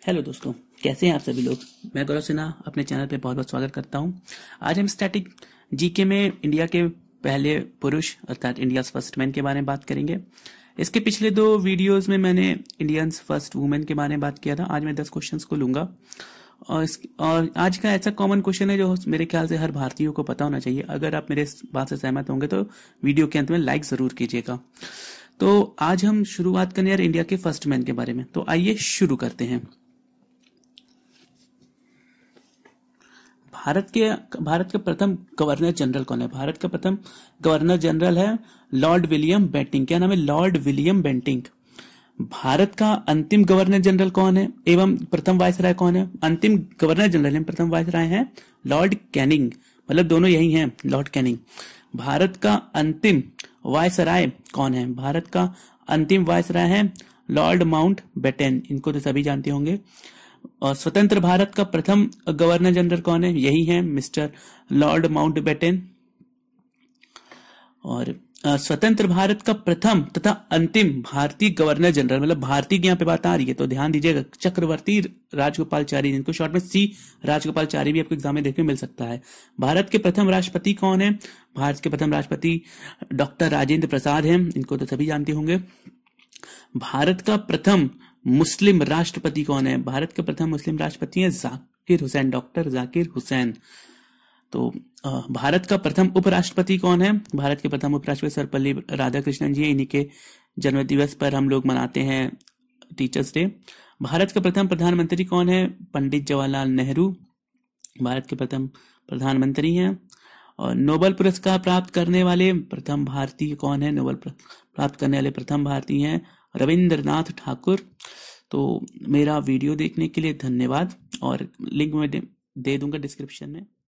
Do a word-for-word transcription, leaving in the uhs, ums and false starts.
Hello दोस्तों, कैसे हैं आप सभी लोग। मैं गौरव सिन्हा अपने चैनल पे बहुत बहुत स्वागत करता हूं। आज हम स्टैटिक जीके में इंडिया के पहले पुरुष अर्थात इंडियाज फर्स्ट मैन के बारे में बात करेंगे। इसके पिछले दो वीडियोस में मैंने इंडियंस फर्स्ट वुमेन के बारे में बात किया था। आज मैं दस क्वेश्चंस को लूंगा और इस, और आज का ऐसा कॉमन क्वेश्चन है जो मेरे ख्याल से हर भारतीय को पता होना चाहिए। अगर आप मेरे इस बात से सहमत होंगे तो वीडियो के अंत में लाइक जरूर कीजिएगा। तो आज हम शुरुआत करने यार इंडिया के फर्स्ट मैन के बारे में। तो आइए शुरू करते हैं। भारत के भारत का प्रथम गवर्नर जनरल कौन है। भारत का प्रथम गवर्नर जनरल है लॉर्ड विलियम बेंटिंक। क्या नाम है? Lord William Bentinck. भारत का अंतिम गवर्नर जनरल कौन है एवं प्रथम वायसराय कौन है? अंतिम गवर्नर जनरल एवं प्रथम वायसराय हैं लॉर्ड कैनिंग, मतलब दोनों यही हैं, लॉर्ड कैनिंग। भारत का अंतिम वायसराय कौन है? भारत का अंतिम वायसराय है लॉर्ड माउंट बेटन। इनको तो सभी जानते होंगे। और स्वतंत्र भारत का प्रथम गवर्नर जनरल कौन है? यही है मिस्टर लॉर्ड माउंट बेटन। और स्वतंत्र भारत का प्रथम तथा अंतिम भारतीय गवर्नर जनरल, मतलब भारतीय की यहाँ पे बात आ रही है तो ध्यान दीजिएगा, चक्रवर्ती राजगोपालचारी, जिनको शॉर्ट में सी राजगोपालचारी भी आपको एग्जाम में देखने मिल सकता है। भारत के प्रथम राष्ट्रपति कौन है? भारत के प्रथम राष्ट्रपति डॉक्टर राजेंद्र प्रसाद हैं। इनको तो सभी जानते होंगे। भारत का प्रथम मुस्लिम राष्ट्रपति कौन है? भारत के प्रथम मुस्लिम राष्ट्रपति हैं जाकिर हुसैन, डॉक्टर जाकिर हुसैन। तो भारत का प्रथम उपराष्ट्रपति कौन है? भारत के प्रथम उपराष्ट्रपति सर्वपल्ली राधाकृष्णन जी। इन्हीं के जन्म दिवस पर हम लोग मनाते हैं टीचर्स डे। भारत का प्रथम प्रधानमंत्री कौन है? पंडित जवाहरलाल नेहरू भारत के प्रथम प्रधानमंत्री हैं। और नोबेल पुरस्कार प्राप्त करने वाले प्रथम भारतीय कौन है? नोबेल प्राप्त करने वाले प्रथम भारतीय हैं रविंद्रनाथ ठाकुर। तो मेरा वीडियो देखने के लिए धन्यवाद और लिंक में दे दूंगा डिस्क्रिप्शन में।